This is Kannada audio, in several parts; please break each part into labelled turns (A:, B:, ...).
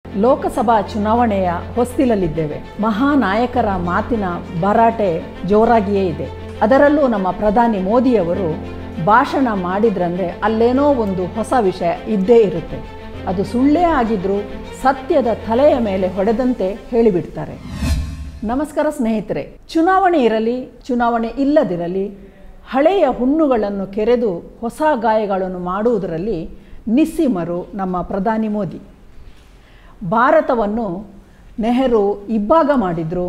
A: ಲೋಕಸಭಾ ಚುನಾವಣೆಯ ಹೊಸ್ತಿಲಲ್ಲಿದ್ದೇವೆ. ಮಹಾನಾಯಕರ ಮಾತಿನ ಭರಾಟೆ ಜೋರಾಗಿಯೇ ಇದೆ. ಅದರಲ್ಲೂ ನಮ್ಮ ಪ್ರಧಾನಿ ಮೋದಿಯವರು ಭಾಷಣ ಮಾಡಿದ್ರಂದರೆ ಅಲ್ಲೇನೋ ಒಂದು ಹೊಸ ವಿಷಯ ಇದ್ದೇ ಇರುತ್ತೆ. ಅದು ಸುಳ್ಳೇ ಆಗಿದ್ರೂ ಸತ್ಯದ ತಲೆಯ ಮೇಲೆ ಹೊಡೆದಂತೆ ಹೇಳಿಬಿಡ್ತಾರೆ. ನಮಸ್ಕಾರ ಸ್ನೇಹಿತರೆ. ಚುನಾವಣೆ ಇರಲಿ, ಚುನಾವಣೆ ಇಲ್ಲದಿರಲಿ, ಹಳೆಯ ಹುಣ್ಣುಗಳನ್ನು ಕೆರೆದು ಹೊಸ ಗಾಯಗಳನ್ನು ಮಾಡುವುದರಲ್ಲಿ ನಿಸ್ಸೀಮರು ನಮ್ಮ ಪ್ರಧಾನಿ ಮೋದಿ. ಭಾರತವನ್ನು ನೆಹರು ಇಬ್ಬಾಗ ಮಾಡಿದರು,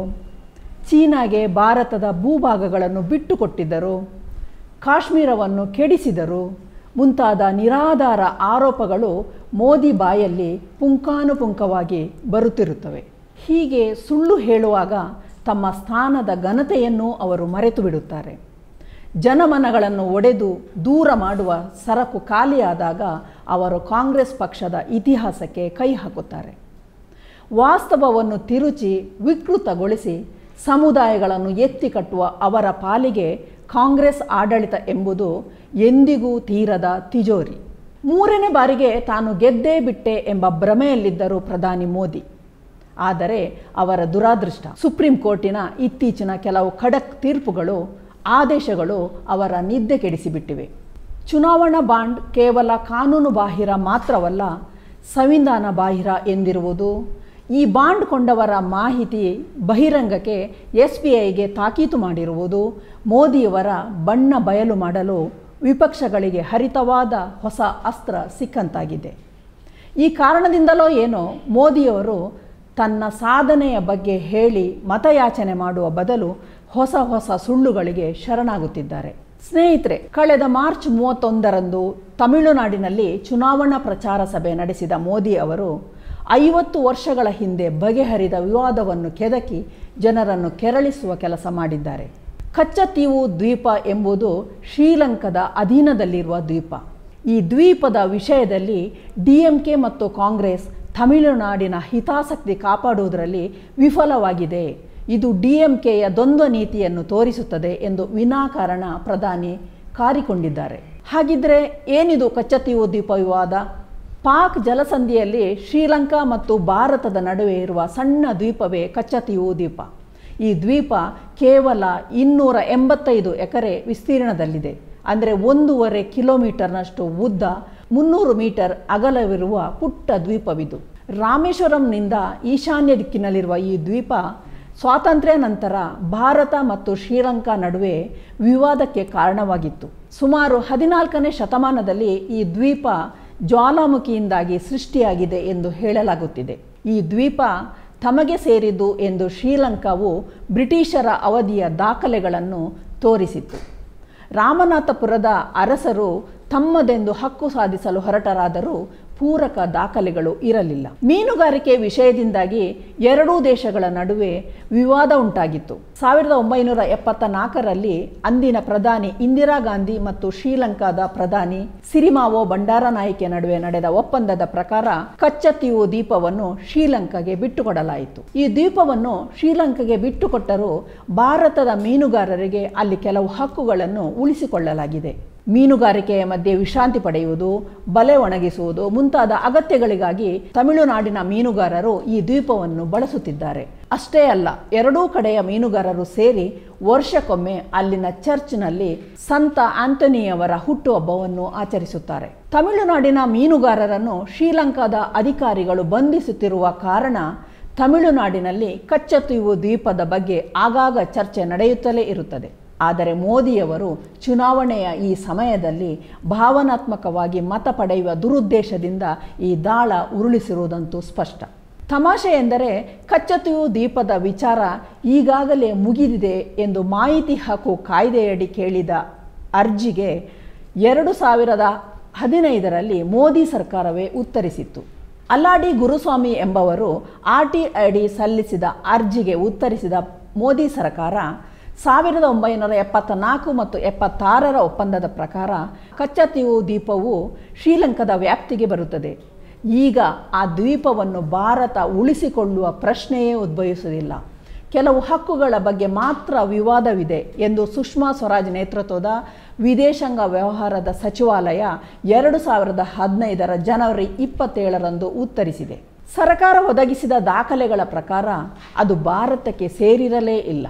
A: ಚೀನಾಗೆ ಭಾರತದ ಭೂಭಾಗಗಳನ್ನು ಬಿಟ್ಟುಕೊಟ್ಟಿದ್ದರು, ಕಾಶ್ಮೀರವನ್ನು ಕೆಡಿಸಿದರು ಮುಂತಾದ ನಿರಾಧಾರ ಆರೋಪಗಳು ಮೋದಿ ಬಾಯಲ್ಲಿ ಪುಂಖಾನುಪುಂಖವಾಗಿ ಬರುತ್ತಿರುತ್ತವೆ. ಹೀಗೆ ಸುಳ್ಳು ಹೇಳುವಾಗ ತಮ್ಮ ಸ್ಥಾನದ ಘನತೆಯನ್ನು ಅವರು ಮರೆತು ಬಿಡುತ್ತಾರೆ. ಜನಮನಗಳನ್ನು ಒಡೆದು ದೂರ ಮಾಡುವ ಸರಕು ಖಾಲಿಯಾದಾಗ ಅವರು ಕಾಂಗ್ರೆಸ್ ಪಕ್ಷದ ಇತಿಹಾಸಕ್ಕೆ ಕೈ ಹಾಕುತ್ತಾರೆ. ವಾಸ್ತವವನ್ನು ತಿರುಚಿ ವಿಕೃತಗೊಳಿಸಿ ಸಮುದಾಯಗಳನ್ನು ಎತ್ತಿ ಕಟ್ಟುವ ಅವರ ಪಾಲಿಗೆ ಕಾಂಗ್ರೆಸ್ ಆಡಳಿತ ಎಂಬುದು ಎಂದಿಗೂ ತೀರದ ತಿಜೋರಿ. ಮೂರನೇ ಬಾರಿಗೆ ತಾನು ಗೆದ್ದೇ ಬಿಟ್ಟೆ ಎಂಬ ಭ್ರಮೆಯಲ್ಲಿದ್ದರು ಪ್ರಧಾನಿ ಮೋದಿ. ಆದರೆ ಅವರ ದುರಾದೃಷ್ಟ, ಸುಪ್ರೀಂ ಕೋರ್ಟಿನ ಇತ್ತೀಚಿನ ಕೆಲವು ಖಡಕ್ ತೀರ್ಪುಗಳು, ಆದೇಶಗಳು ಅವರ ನಿದ್ದೆ ಕೆಡಿಸಿಬಿಟ್ಟಿವೆ. ಚುನಾವಣಾ ಬಾಂಡ್ ಕೇವಲ ಕಾನೂನು ಬಾಹಿರ ಮಾತ್ರವಲ್ಲ, ಸಂವಿಧಾನ ಬಾಹಿರ ಎಂದಿರುವುದು, ಈ ಬಾಂಡ್ ಕೊಂಡವರ ಮಾಹಿತಿ ಬಹಿರಂಗಕ್ಕೆ SBIಗೆ ತಾಕೀತು ಮಾಡಿರುವುದು ಮೋದಿಯವರ ಬಣ್ಣ ಬಯಲು ಮಾಡಲು ವಿಪಕ್ಷಗಳಿಗೆ ಹರಿತವಾದ ಹೊಸ ಅಸ್ತ್ರ ಸಿಕ್ಕಂತಾಗಿದೆ. ಈ ಕಾರಣದಿಂದಲೋ ಏನೋ ಮೋದಿಯವರು ತನ್ನ ಸಾಧನೆಯ ಬಗ್ಗೆ ಹೇಳಿ ಮತಯಾಚನೆ ಮಾಡುವ ಬದಲು ಹೊಸ ಹೊಸ ಸುಳ್ಳುಗಳಿಗೆ ಶರಣಾಗುತ್ತಿದ್ದಾರೆ. ಸ್ನೇಹಿತರೆ, ಕಳೆದ ಮಾರ್ಚ್ 31ರಂದು ತಮಿಳುನಾಡಿನಲ್ಲಿ ಚುನಾವಣಾ ಪ್ರಚಾರ ಸಭೆ ನಡೆಸಿದ ಮೋದಿ ಅವರು 50 ವರ್ಷಗಳ ಹಿಂದೆ ಬಗೆಹರಿದ ವಿವಾದವನ್ನು ಕೆದಕಿ ಜನರನ್ನು ಕೆರಳಿಸುವ ಕೆಲಸ ಮಾಡಿದ್ದಾರೆ. ಕಚ್ಚತೀವು ದ್ವೀಪ ಎಂಬುದು ಶ್ರೀಲಂಕಾದ ಅಧೀನದಲ್ಲಿರುವ ದ್ವೀಪ. ಈ ದ್ವೀಪದ ವಿಷಯದಲ್ಲಿ DMK ಮತ್ತು ಕಾಂಗ್ರೆಸ್ ತಮಿಳುನಾಡಿನ ಹಿತಾಸಕ್ತಿ ಕಾಪಾಡುವುದರಲ್ಲಿ ವಿಫಲವಾಗಿದೆ. ಇದು DMKಯ ದ್ವಂದ್ವ ನೀತಿಯನ್ನು ತೋರಿಸುತ್ತದೆ ಎಂದು ವಿನಾಕಾರಣ ಪ್ರಧಾನಿ ಕಾರಿಕೊಂಡಿದ್ದಾರೆ. ಹಾಗಿದ್ರೆ ಏನಿದು ಕಚ್ಚತೀವು ದ್ವೀಪ ವಿವಾದ? ಪಾಕ್ ಜಲಸಂಧಿಯಲ್ಲಿ ಶ್ರೀಲಂಕಾ ಮತ್ತು ಭಾರತದ ನಡುವೆ ಇರುವ ಸಣ್ಣ ದ್ವೀಪವೇ ಕಚ್ಚತೀವು ದ್ವೀಪ. ಈ ದ್ವೀಪ ಕೇವಲ 285 ಎಕರೆ ವಿಸ್ತೀರ್ಣದಲ್ಲಿದೆ. ಅಂದರೆ 1.5 ಕಿಲೋಮೀಟರ್ನಷ್ಟು ಉದ್ದ, 300 ಮೀಟರ್ ಅಗಲವಿರುವ ಪುಟ್ಟ ದ್ವೀಪವಿದು. ರಾಮೇಶ್ವರಂನಿಂದ ಈಶಾನ್ಯ ದಿಕ್ಕಿನಲ್ಲಿರುವ ಈ ದ್ವೀಪ ಸ್ವಾತಂತ್ರ್ಯ ನಂತರ ಭಾರತ ಮತ್ತು ಶ್ರೀಲಂಕಾ ನಡುವೆ ವಿವಾದಕ್ಕೆ ಕಾರಣವಾಗಿತ್ತು. ಸುಮಾರು 14ನೇ ಶತಮಾನದಲ್ಲಿ ಈ ದ್ವೀಪ ಜ್ವಾಲಾಮುಖಿಯಿಂದಾಗಿ ಸೃಷ್ಟಿಯಾಗಿದೆ ಎಂದು ಹೇಳಲಾಗುತ್ತಿದೆ. ಈ ದ್ವೀಪ ತಮಗೆ ಸೇರಿದ್ದು ಎಂದು ಶ್ರೀಲಂಕಾವು ಬ್ರಿಟಿಷರ ಅವಧಿಯ ದಾಖಲೆಗಳನ್ನು ತೋರಿಸಿತ್ತು. ರಾಮನಾಥಪುರದ ಅರಸರು ತಮ್ಮದೆಂದು ಹಕ್ಕು ಸಾಧಿಸಲು ಹೊರಟರಾದರೂ ಪೂರಕ ದಾಖಲೆಗಳು ಇರಲಿಲ್ಲ. ಮೀನುಗಾರಿಕೆ ವಿಷಯದಿಂದಾಗಿ ಎರಡೂ ದೇಶಗಳ ನಡುವೆ ವಿವಾದ ಉಂಟಾಗಿತ್ತು. 1974ರಲ್ಲಿ ಅಂದಿನ ಪ್ರಧಾನಿ ಇಂದಿರಾ ಗಾಂಧಿ ಮತ್ತು ಶ್ರೀಲಂಕಾದ ಪ್ರಧಾನಿ ಸಿರಿಮಾವೋ ಬಂಡಾರನಾಯಕೆ ನಡುವೆ ನಡೆದ ಒಪ್ಪಂದದ ಪ್ರಕಾರ ಕಚ್ಚತೀವು ದ್ವೀಪವನ್ನು ಶ್ರೀಲಂಕಾಗೆ ಬಿಟ್ಟುಕೊಡಲಾಯಿತು. ಈ ದ್ವೀಪವನ್ನು ಶ್ರೀಲಂಕಾಗೆ ಬಿಟ್ಟುಕೊಟ್ಟರೂ ಭಾರತದ ಮೀನುಗಾರರಿಗೆ ಅಲ್ಲಿ ಕೆಲವು ಹಕ್ಕುಗಳನ್ನು ಉಳಿಸಿಕೊಳ್ಳಲಾಗಿದೆ. ಮೀನುಗಾರಿಕೆಯ ಮಧ್ಯೆ ವಿಶ್ರಾಂತಿ ಪಡೆಯುವುದು, ಬಲೆ ಒಣಗಿಸುವುದು ಮುಂತಾದ ಅಗತ್ಯಗಳಿಗಾಗಿ ತಮಿಳುನಾಡಿನ ಮೀನುಗಾರರು ಈ ದ್ವೀಪವನ್ನು ಬಳಸುತ್ತಿದ್ದಾರೆ. ಅಷ್ಟೇ ಅಲ್ಲ, ಎರಡೂ ಕಡೆಯ ಮೀನುಗಾರರು ಸೇರಿ ವರ್ಷಕ್ಕೊಮ್ಮೆ ಅಲ್ಲಿನ ಚರ್ಚ್ನಲ್ಲಿ ಸಂತ ಆಂಟೋನಿಯವರ ಹುಟ್ಟುಹಬ್ಬವನ್ನು ಆಚರಿಸುತ್ತಾರೆ. ತಮಿಳುನಾಡಿನ ಮೀನುಗಾರರನ್ನು ಶ್ರೀಲಂಕಾದ ಅಧಿಕಾರಿಗಳು ಬಂಧಿಸುತ್ತಿರುವ ಕಾರಣ ತಮಿಳುನಾಡಿನಲ್ಲಿ ಕಚ್ಚತೀವು ದ್ವೀಪದ ಬಗ್ಗೆ ಆಗಾಗ ಚರ್ಚೆ ನಡೆಯುತ್ತಲೇ ಇರುತ್ತದೆ. ಆದರೆ ಮೋದಿಯವರು ಚುನಾವಣೆಯ ಈ ಸಮಯದಲ್ಲಿ ಭಾವನಾತ್ಮಕವಾಗಿ ಮತ ಪಡೆಯುವ ದುರುದ್ದೇಶದಿಂದ ಈ ದಾಳ ಉರುಳಿಸಿರುವುದಂತೂ ಸ್ಪಷ್ಟ. ತಮಾಷೆ ಎಂದರೆ ಕಚ್ಚತೀವು ದ್ವೀಪದ ವಿಚಾರ ಈಗಾಗಲೇ ಮುಗಿದಿದೆ ಎಂದು ಮಾಹಿತಿ ಹಕ್ಕು ಕಾಯ್ದೆಯಡಿ ಕೇಳಿದ ಅರ್ಜಿಗೆ 2015ರಲ್ಲಿ ಮೋದಿ ಸರ್ಕಾರವೇ ಉತ್ತರಿಸಿತ್ತು. ಅಲ್ಲಾಡಿ ಗುರುಸ್ವಾಮಿ ಎಂಬವರು RTID ಸಲ್ಲಿಸಿದ ಅರ್ಜಿಗೆ ಉತ್ತರಿಸಿದ ಮೋದಿ ಸರ್ಕಾರ 1974 ಮತ್ತು 76ರ ಒಪ್ಪಂದದ ಪ್ರಕಾರ ಕಚ್ಚತೀವು ದ್ವೀಪವು ಶ್ರೀಲಂಕಾದ ವ್ಯಾಪ್ತಿಗೆ ಬರುತ್ತದೆ. ಈಗ ಆ ದ್ವೀಪವನ್ನು ಭಾರತ ಉಳಿಸಿಕೊಳ್ಳುವ ಪ್ರಶ್ನೆಯೇ ಉದ್ಭವಿಸುವುದಿಲ್ಲ. ಕೆಲವು ಹಕ್ಕುಗಳ ಬಗ್ಗೆ ಮಾತ್ರ ವಿವಾದವಿದೆ ಎಂದು ಸುಷ್ಮಾ ಸ್ವರಾಜ್ ನೇತೃತ್ವದ ವಿದೇಶಾಂಗ ವ್ಯವಹಾರದ ಸಚಿವಾಲಯ 2015ರ ಜನವರಿ 27ರಂದು ಉತ್ತರಿಸಿದೆ. ಸರ್ಕಾರ ಒದಗಿಸಿದ ದಾಖಲೆಗಳ ಪ್ರಕಾರ ಅದು ಭಾರತಕ್ಕೆ ಸೇರಿರಲೇ ಇಲ್ಲ.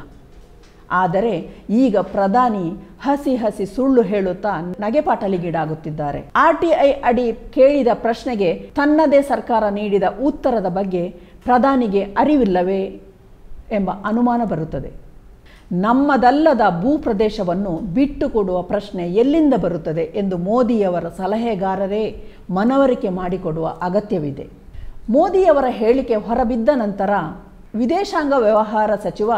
A: ಆದರೆ ಈಗ ಪ್ರಧಾನಿ ಹಸಿ ಸುಳ್ಳು ಹೇಳುತ್ತಾ ನಗೆಪಾಟಲಿಗೀಡಾಗುತ್ತಿದ್ದಾರೆ. RTI ಅಡಿ ಕೇಳಿದ ಪ್ರಶ್ನೆಗೆ ತನ್ನದೇ ಸರ್ಕಾರ ನೀಡಿದ ಉತ್ತರದ ಬಗ್ಗೆ ಪ್ರಧಾನಿಗೆ ಅರಿವಿಲ್ಲವೇ ಎಂಬ ಅನುಮಾನ ಬರುತ್ತದೆ. ನಮ್ಮದಲ್ಲದ ಭೂಪ್ರದೇಶವನ್ನು ಬಿಟ್ಟುಕೊಡುವ ಪ್ರಶ್ನೆ ಎಲ್ಲಿಂದ ಬರುತ್ತದೆ ಎಂದು ಮೋದಿಯವರ ಸಲಹೆಗಾರರೇ ಮನವರಿಕೆ ಮಾಡಿಕೊಡುವ ಅಗತ್ಯವಿದೆ. ಮೋದಿಯವರ ಹೇಳಿಕೆ ಹೊರಬಿದ್ದ ನಂತರ ವಿದೇಶಾಂಗ ವ್ಯವಹಾರ ಸಚಿವ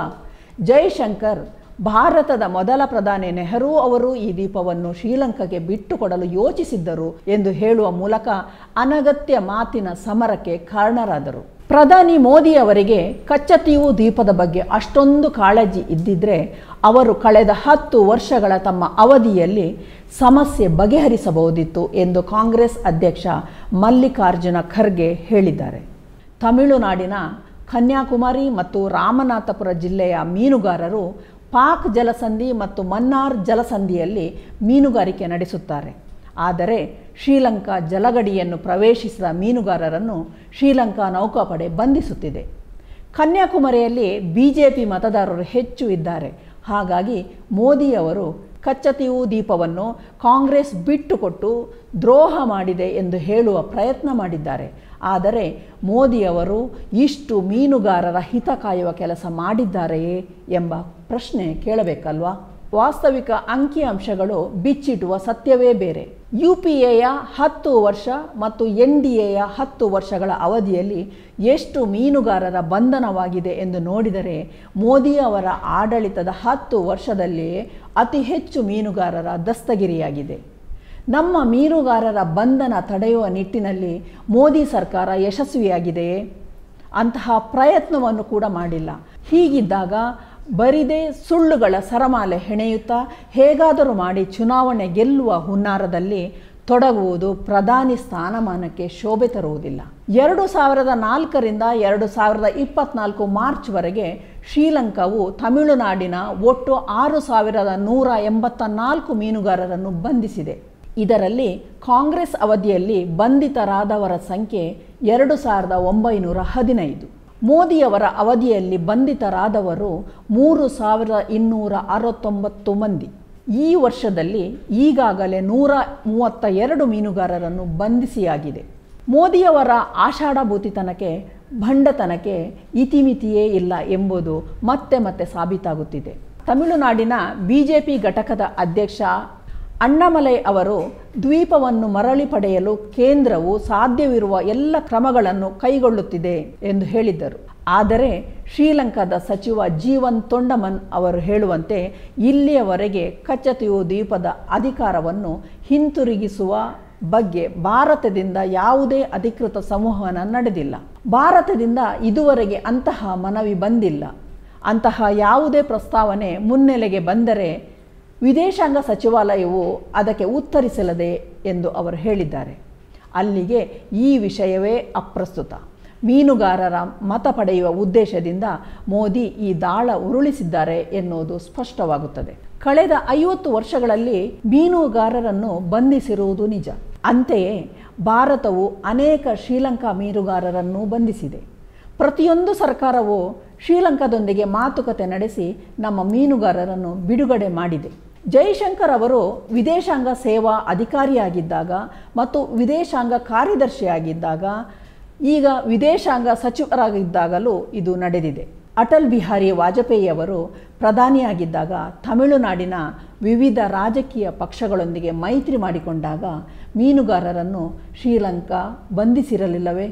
A: ಜೈಶಂಕರ್ ಭಾರತದ ಮೊದಲ ಪ್ರಧಾನಿ ನೆಹರು ಅವರು ಈ ದ್ವೀಪವನ್ನು ಶ್ರೀಲಂಕಾಗೆ ಬಿಟ್ಟುಕೊಡಲು ಯೋಚಿಸಿದ್ದರು ಎಂದು ಹೇಳುವ ಮೂಲಕ ಅನಗತ್ಯ ಮಾತಿನ ಸಮರಕ್ಕೆ ಕಾರಣರಾದರು. ಪ್ರಧಾನಿ ಮೋದಿ ಅವರಿಗೆ ಕಚ್ಚತೀವು ದ್ವೀಪದ ಬಗ್ಗೆ ಅಷ್ಟೊಂದು ಕಾಳಜಿ ಇದ್ದಿದ್ರೆ ಅವರು ಕಳೆದ 10 ವರ್ಷಗಳ ತಮ್ಮ ಅವಧಿಯಲ್ಲಿ ಸಮಸ್ಯೆ ಬಗೆಹರಿಸಬಹುದಿತ್ತು ಎಂದು ಕಾಂಗ್ರೆಸ್ ಅಧ್ಯಕ್ಷ ಮಲ್ಲಿಕಾರ್ಜುನ ಖರ್ಗೆ ಹೇಳಿದ್ದಾರೆ. ತಮಿಳುನಾಡಿನ ಕನ್ಯಾಕುಮಾರಿ ಮತ್ತು ರಾಮನಾಥಪುರ ಜಿಲ್ಲೆಯ ಮೀನುಗಾರರು ಪಾಕ್ ಜಲಸಂಧಿ ಮತ್ತು ಮನ್ನಾರ್ ಜಲಸಂಧಿಯಲ್ಲಿ ಮೀನುಗಾರಿಕೆ ನಡೆಸುತ್ತಾರೆ. ಆದರೆ ಶ್ರೀಲಂಕಾ ಜಲಗಡಿಯನ್ನು ಪ್ರವೇಶಿಸಿದ ಮೀನುಗಾರರನ್ನು ಶ್ರೀಲಂಕಾ ನೌಕಾಪಡೆ ಬಂಧಿಸುತ್ತಿದೆ. ಕನ್ಯಾಕುಮಾರಿಯಲ್ಲಿ ಬಿಜೆಪಿ ಮತದಾರರು ಹೆಚ್ಚು ಇದ್ದಾರೆ. ಹಾಗಾಗಿ ಮೋದಿಯವರು ಕಚ್ಚತೀವು ದ್ವೀಪವನ್ನು ಕಾಂಗ್ರೆಸ್ ಬಿಟ್ಟುಕೊಟ್ಟು ದ್ರೋಹ ಮಾಡಿದೆ ಎಂದು ಹೇಳುವ ಪ್ರಯತ್ನ ಮಾಡಿದ್ದಾರೆ. ಆದರೆ ಮೋದಿಯವರು ಇಷ್ಟು ಮೀನುಗಾರರ ಹಿತ ಕಾಯುವ ಕೆಲಸ ಮಾಡಿದ್ದಾರೆಯೇ ಎಂಬ ಪ್ರಶ್ನೆ ಕೇಳಬೇಕಲ್ವಾ? ವಾಸ್ತವಿಕ ಅಂಕಿಅಂಶಗಳು ಬಿಚ್ಚಿಡುವ ಸತ್ಯವೇ ಬೇರೆ. UPAಯ 10 ವರ್ಷ ಮತ್ತು NDAಯ 10 ವರ್ಷಗಳ ಅವಧಿಯಲ್ಲಿ ಎಷ್ಟು ಮೀನುಗಾರರ ಬಂಧನವಾಗಿದೆ ಎಂದು ನೋಡಿದರೆ ಮೋದಿ ಅವರ ಆಡಳಿತದ 10 ವರ್ಷದಲ್ಲಿಯೇ ಅತಿ ಹೆಚ್ಚು ಮೀನುಗಾರರ ದಸ್ತಗಿರಿಯಾಗಿದೆ. ನಮ್ಮ ಮೀನುಗಾರರ ಬಂಧನ ತಡೆಯುವ ನಿಟ್ಟಿನಲ್ಲಿ ಮೋದಿ ಸರ್ಕಾರ ಯಶಸ್ವಿಯಾಗಿದೆಯೇ? ಅಂತಹ ಪ್ರಯತ್ನವನ್ನು ಕೂಡ ಮಾಡಿಲ್ಲ. ಹೀಗಿದ್ದಾಗ ಬರಿದೇ ಸುಳ್ಳುಗಳ ಸರಮಾಲೆ ಹೆಣೆಯುತ್ತಾ ಹೇಗಾದರೂ ಮಾಡಿ ಚುನಾವಣೆ ಗೆಲ್ಲುವ ಹುನ್ನಾರದಲ್ಲಿ ತೊಡಗುವುದು ಪ್ರಧಾನಿ ಸ್ಥಾನಮಾನಕ್ಕೆ ಶೋಭೆ ತರುವುದಿಲ್ಲ. 2004ರಿಂದ 2024 ಮಾರ್ಚ್ವರೆಗೆ ಶ್ರೀಲಂಕಾವು ತಮಿಳುನಾಡಿನ ಒಟ್ಟು 6184 ಮೀನುಗಾರರನ್ನು ಬಂಧಿಸಿದೆ. ಇದರಲ್ಲಿ ಕಾಂಗ್ರೆಸ್ ಅವಧಿಯಲ್ಲಿ ಬಂಧಿತರಾದವರ ಸಂಖ್ಯೆ 2915. ಮೋದಿಯವರ ಅವಧಿಯಲ್ಲಿ ಬಂಧಿತರಾದವರು 3269 ಮಂದಿ. ಈ ವರ್ಷದಲ್ಲಿ ಈಗಾಗಲೇ 132 ಮೀನುಗಾರರನ್ನು ಬಂಧಿಸಿಯಾಗಿದೆ. ಮೋದಿಯವರ ಆಷಾಢಭೂತಿತನಕ್ಕೆ ಭಂಡತನಕ್ಕೆ ಇತಿಮಿತಿಯೇ ಇಲ್ಲ ಎಂಬುದು ಮತ್ತೆ ಸಾಬೀತಾಗುತ್ತಿದೆ. ತಮಿಳುನಾಡಿನ ಬಿಜೆಪಿ ಘಟಕದ ಅಧ್ಯಕ್ಷ ಅಣ್ಣಾಮಲೈ ಅವರು ದ್ವೀಪವನ್ನು ಮರಳಿ ಪಡೆಯಲು ಕೇಂದ್ರವು ಸಾಧ್ಯವಿರುವ ಎಲ್ಲ ಕ್ರಮಗಳನ್ನು ಕೈಗೊಳ್ಳುತ್ತಿದೆ ಎಂದು ಹೇಳಿದ್ದರು. ಆದರೆ ಶ್ರೀಲಂಕಾದ ಸಚಿವ ಜೀವನ್ ತೊಂಡಮನ್ ಅವರು ಹೇಳುವಂತೆ ಇಲ್ಲಿಯವರೆಗೆ ಕಚ್ಚತೀವು ದ್ವೀಪದ ಅಧಿಕಾರವನ್ನು ಹಿಂತಿರುಗಿಸುವ ಬಗ್ಗೆ ಭಾರತದಿಂದ ಯಾವುದೇ ಅಧಿಕೃತ ಸಂವಹನ ನಡೆದಿಲ್ಲ. ಭಾರತದಿಂದ ಇದುವರೆಗೆ ಅಂತಹ ಮನವಿ ಬಂದಿಲ್ಲ. ಅಂತಹ ಯಾವುದೇ ಪ್ರಸ್ತಾವನೆ ಮುನ್ನೆಲೆಗೆ ಬಂದರೆ ವಿದೇಶಾಂಗ ಸಚಿವಾಲಯವು ಅದಕ್ಕೆ ಉತ್ತರಿಸಲಿದೆ ಎಂದು ಅವರು ಹೇಳಿದ್ದಾರೆ. ಅಲ್ಲಿಗೆ ಈ ವಿಷಯವೇ ಅಪ್ರಸ್ತುತ. ಮೀನುಗಾರರ ಮತ ಪಡೆಯುವ ಉದ್ದೇಶದಿಂದ ಮೋದಿ ಈ ದಾಳ ಉರುಳಿಸಿದ್ದಾರೆ ಎನ್ನುವುದು ಸ್ಪಷ್ಟವಾಗುತ್ತದೆ. ಕಳೆದ 50 ವರ್ಷಗಳಲ್ಲಿ ಮೀನುಗಾರರನ್ನು ಬಂಧಿಸಿರುವುದು ನಿಜ. ಅಂತೆಯೇ ಭಾರತವು ಅನೇಕ ಶ್ರೀಲಂಕಾ ಮೀನುಗಾರರನ್ನು ಬಂಧಿಸಿದೆ. ಪ್ರತಿಯೊಂದು ಸರ್ಕಾರವು ಶ್ರೀಲಂಕಾದೊಂದಿಗೆ ಮಾತುಕತೆ ನಡೆಸಿ ನಮ್ಮ ಮೀನುಗಾರರನ್ನು ಬಿಡುಗಡೆ ಮಾಡಿದೆ. ಜೈಶಂಕರ್ ಅವರು ವಿದೇಶಾಂಗ ಸೇವಾ ಅಧಿಕಾರಿಯಾಗಿದ್ದಾಗ ಮತ್ತು ವಿದೇಶಾಂಗ ಕಾರ್ಯದರ್ಶಿಯಾಗಿದ್ದಾಗ, ಈಗ ವಿದೇಶಾಂಗ ಸಚಿವರಾಗಿದ್ದಾಗಲೂ ಇದು ನಡೆದಿದೆ. ಅಟಲ್ ಬಿಹಾರಿ ವಾಜಪೇಯಿ ಅವರು ಪ್ರಧಾನಿಯಾಗಿದ್ದಾಗ ತಮಿಳುನಾಡಿನ ವಿವಿಧ ರಾಜಕೀಯ ಪಕ್ಷಗಳೊಂದಿಗೆ ಮೈತ್ರಿ ಮಾಡಿಕೊಂಡಾಗ ಮೀನುಗಾರರನ್ನು ಶ್ರೀಲಂಕಾ ಬಂಧಿಸಿರಲಿಲ್ಲವೇ?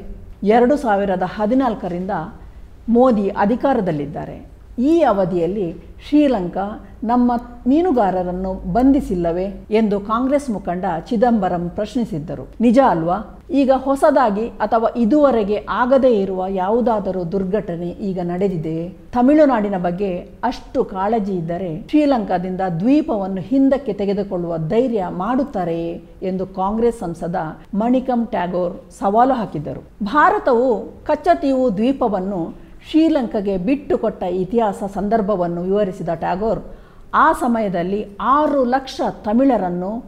A: 2014ರಿಂದ ಮೋದಿ ಅಧಿಕಾರದಲ್ಲಿದ್ದಾರೆ. ಈ ಅವಧಿಯಲ್ಲಿ ಶ್ರೀಲಂಕಾ ನಮ್ಮ ಮೀನುಗಾರರನ್ನು ಬಂಧಿಸಿಲ್ಲವೇ ಎಂದು ಕಾಂಗ್ರೆಸ್ ಮುಖಂಡ ಚಿದಂಬರಂ ಪ್ರಶ್ನಿಸಿದ್ದರು. ನಿಜ ಅಲ್ವಾ? ಈಗ ಹೊಸದಾಗಿ ಅಥವಾ ಇದುವರೆಗೆ ಆಗದೇ ಇರುವ ಯಾವುದಾದರೂ ದುರ್ಘಟನೆ ಈಗ ನಡೆದಿದೆಯೇ? ತಮಿಳುನಾಡಿನ ಬಗ್ಗೆ ಅಷ್ಟು ಕಾಳಜಿ ಇದ್ದರೆ ಶ್ರೀಲಂಕಾದಿಂದ ದ್ವೀಪವನ್ನು ಹಿಂದಕ್ಕೆ ತೆಗೆದುಕೊಳ್ಳುವ ಧೈರ್ಯ ಮಾಡುತ್ತಾರೆಯೇ ಎಂದು ಕಾಂಗ್ರೆಸ್ ಸಂಸದ ಮಣಿಕಂ ಟ್ಯಾಗೋರ್ ಸವಾಲು ಹಾಕಿದ್ದರು. ಭಾರತವು ಕಚ್ಚತೀವು ದ್ವೀಪವನ್ನು ಶ್ರೀಲಂಕಾಗೆ ಬಿಟ್ಟುಕೊಟ್ಟ ಇತಿಹಾಸ ಸಂದರ್ಭವನ್ನು ವಿವರಿಸಿದ ಟ್ಯಾಗೋರ್, ಆ ಸಮಯದಲ್ಲಿ 6 ಲಕ್ಷ ತಮಿಳರನ್ನು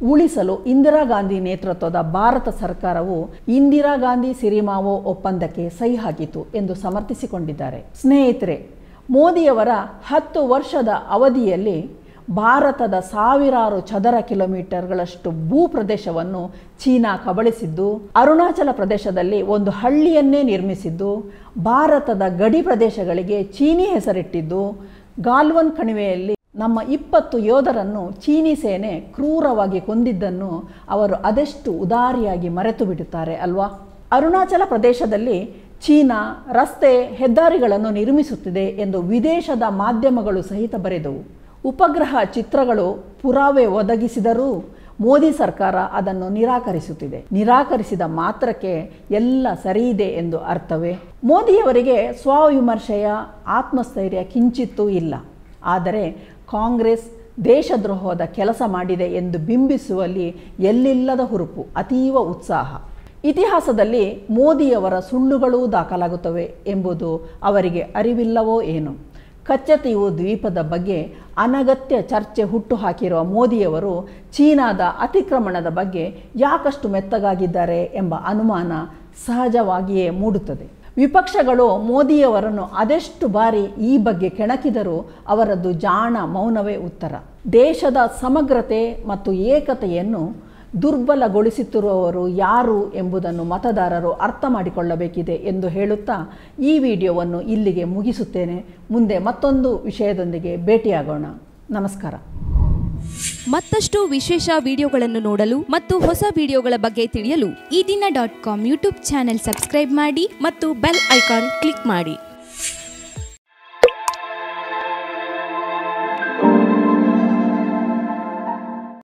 A: ಉಳಿಸಲು ಇಂದಿರಾ ಗಾಂಧಿ ನೇತೃತ್ವದ ಭಾರತ ಸರ್ಕಾರವು ಇಂದಿರಾ ಗಾಂಧಿ ಸಿರಿಮಾವೋ ಒಪ್ಪಂದಕ್ಕೆ ಸಹಿ ಹಾಕಿತು ಎಂದು ಸಮರ್ಥಿಸಿಕೊಂಡಿದ್ದಾರೆ. ಸ್ನೇಹಿತರೆ, ಮೋದಿಯವರ 10 ವರ್ಷದ ಅವಧಿಯಲ್ಲಿ ಭಾರತದ ಸಾವಿರಾರು ಚದರ ಕಿಲೋಮೀಟರ್ಗಳಷ್ಟು ಭೂಪ್ರದೇಶವನ್ನು ಚೀನಾ ಕಬಳಿಸಿದ್ದು, ಅರುಣಾಚಲ ಪ್ರದೇಶದಲ್ಲಿ ಒಂದು ಹಳ್ಳಿಯನ್ನೇ ನಿರ್ಮಿಸಿದ್ದು, ಭಾರತದ ಗಡಿ ಪ್ರದೇಶಗಳಿಗೆ ಚೀನಿ ಹೆಸರಿಟ್ಟಿದ್ದು, ಗಾಲ್ವನ್ ಕಣಿವೆಯಲ್ಲಿ ನಮ್ಮ 20 ಯೋಧರನ್ನು ಚೀನಿ ಸೇನೆ ಕ್ರೂರವಾಗಿ ಕೊಂದಿದ್ದನ್ನು ಅವರು ಅದೆಷ್ಟು ಉದಾರಿಯಾಗಿ ಮರೆತು ಬಿಡುತ್ತಾರೆ ಅಲ್ವಾ? ಅರುಣಾಚಲ ಪ್ರದೇಶದಲ್ಲಿ ಚೀನಾ ರಸ್ತೆ ಹೆದ್ದಾರಿಗಳನ್ನು ನಿರ್ಮಿಸುತ್ತಿದೆ ಎಂದು ವಿದೇಶದ ಮಾಧ್ಯಮಗಳು ಸಹಿತ ಬರೆದವು. ಉಪಗ್ರಹ ಚಿತ್ರಗಳು ಪುರಾವೆ ಒದಗಿಸಿದರೂ ಮೋದಿ ಸರ್ಕಾರ ಅದನ್ನು ನಿರಾಕರಿಸುತ್ತಿದೆ. ನಿರಾಕರಿಸಿದ ಮಾತ್ರಕ್ಕೆ ಎಲ್ಲ ಸರಿಯಿದೆ ಎಂದು ಅರ್ಥವೇ? ಮೋದಿಯವರಿಗೆ ಸ್ವವಿಮರ್ಶೆಯ ಆತ್ಮಸ್ಥೈರ್ಯ ಕಿಂಚಿತ್ತೂ ಇಲ್ಲ. ಆದರೆ ಕಾಂಗ್ರೆಸ್ ದೇಶದ್ರೋಹದ ಕೆಲಸ ಮಾಡಿದೆ ಎಂದು ಬಿಂಬಿಸುವಲ್ಲಿ ಎಲ್ಲಿಲ್ಲದ ಹುರುಪು, ಅತೀವ ಉತ್ಸಾಹ. ಇತಿಹಾಸದಲ್ಲಿ ಮೋದಿಯವರ ಸುಳ್ಳುಗಳೂ ದಾಖಲಾಗುತ್ತವೆ ಎಂಬುದು ಅವರಿಗೆ ಅರಿವಿಲ್ಲವೋ ಏನು? ಕಚ್ಚತೀವು ದ್ವೀಪದ ಬಗ್ಗೆ ಅನಗತ್ಯ ಚರ್ಚೆ ಹುಟ್ಟುಹಾಕಿರುವ ಮೋದಿಯವರು ಚೀನಾದ ಅತಿಕ್ರಮಣದ ಬಗ್ಗೆ ಯಾಕಷ್ಟು ಮೆತ್ತಗಾಗಿದ್ದಾರೆ ಎಂಬ ಅನುಮಾನ ಸಹಜವಾಗಿಯೇ ಮೂಡುತ್ತದೆ. ವಿಪಕ್ಷಗಳು ಮೋದಿಯವರನ್ನು ಅದೆಷ್ಟು ಬಾರಿ ಈ ಬಗ್ಗೆ ಕೆಣಕಿದರೂ ಅವರದ್ದು ಜಾಣ ಮೌನವೇ ಉತ್ತರ. ದೇಶದ ಸಮಗ್ರತೆ ಮತ್ತು ಏಕತೆಯನ್ನು ದುರ್ಬಲಗೊಳಿಸುತ್ತಿರುವವರು ಯಾರು ಎಂಬುದನ್ನು ಮತದಾರರು ಅರ್ಥ ಮಾಡಿಕೊಳ್ಳಬೇಕಿದೆ ಎಂದು ಹೇಳುತ್ತಾ ಈ ವಿಡಿಯೋವನ್ನು ಇಲ್ಲಿಗೆ ಮುಗಿಸುತ್ತೇನೆ. ಮುಂದೆ ಮತ್ತೊಂದು ವಿಷಯದೊಂದಿಗೆ ಭೇಟಿಯಾಗೋಣ. ನಮಸ್ಕಾರ.
B: ಮತ್ತಷ್ಟು ವಿಶೇಷ ವಿಡಿಯೋಗಳನ್ನು ನೋಡಲು ಮತ್ತು ಹೊಸ ವಿಡಿಯೋಗಳ ಬಗ್ಗೆ ತಿಳಿಯಲು ಈ ದಿನ .com ಯೂಟ್ಯೂಬ್ ಚಾನೆಲ್ ಸಬ್ಸ್ಕ್ರೈಬ್ ಮಾಡಿ ಮತ್ತು ಬೆಲ್ ಐಕಾನ್ ಕ್ಲಿಕ್ ಮಾಡಿ.